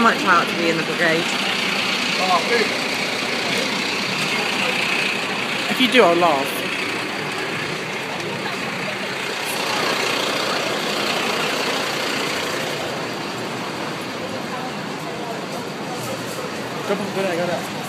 might try out to be in the brigade. If you do, I'll laugh. Go there.